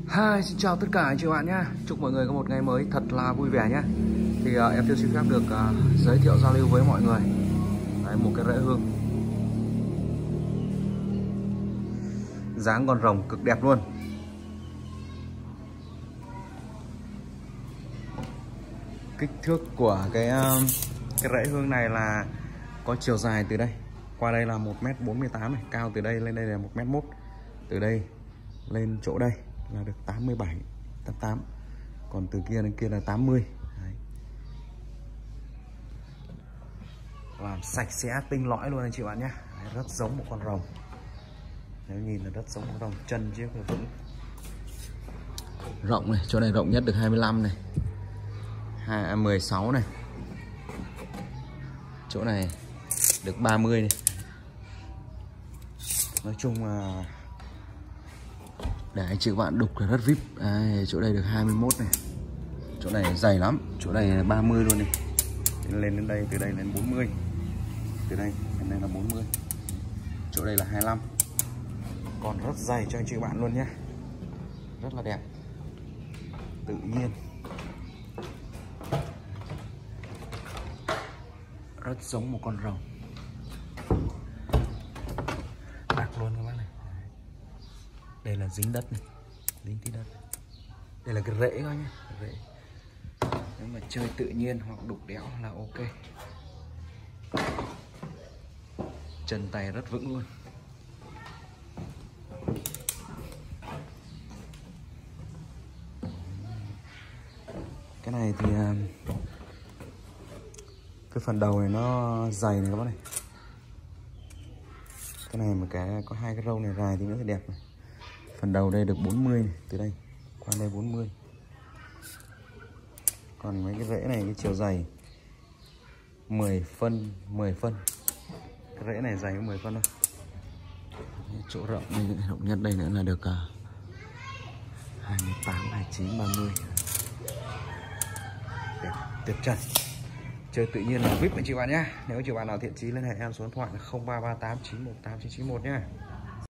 Hi, xin chào tất cả anh chị bạn nhé. Chúc mọi người có một ngày mới thật là vui vẻ nhé. Thì em Tiêu xin phép được giới thiệu giao lưu với mọi người. Đấy, một cái rễ hương dáng con rồng cực đẹp luôn. Kích thước của cái rễ hương này là có chiều dài từ đây qua đây là 1m48 này, cao từ đây lên đây là 1m1, từ đây lên chỗ đây là được 87, 88, còn từ kia đến kia là 80. Đấy. Làm sạch sẽ tinh lõi luôn anh chị bạn nhé. Đấy, rất giống một con rồng. Nếu nhìn là rất giống con rồng, chân chiếc là vững. Rộng này, chỗ này rộng nhất được 25 này, 16 này, chỗ này được 30 này. Nói chung là để anh chị bạn đục là rất vip. Đây, chỗ đây được 21 này, chỗ này dày lắm, chỗ này là 30 luôn này, lên đến đây, từ đây lên 40, từ đây đến đây là 40, chỗ đây là 25, còn rất dày cho anh chị bạn luôn nhé, rất là đẹp, tự nhiên, rất giống một con rồng, đặc luôn các bác này. Đây là dính đất này, dính tí đất này. Đây là cái rễ coi nhé, rễ. Nếu mà chơi tự nhiên hoặc đục đẽo là ok. Chân tay rất vững luôn. Cái này thì cái phần đầu này nó dày này các bác này. Cái này mà có hai cái râu này dài thì nó sẽ đẹp này. Phần đầu đây được 40 này, từ đây qua đây 40. Còn mấy cái rễ này cái chiều dày 10 phân. Cái rễ này dày có 10 phân thôi. Chỗ rộng đây, rộng nhất đây nữa là được 28, 29, 30. Đẹp, tuyệt trần. Chơi tự nhiên là VIP anh chị bạn nhé. Nếu chị bạn nào thiện chí liên hệ em số điện thoại là 0338 918 991 nhé.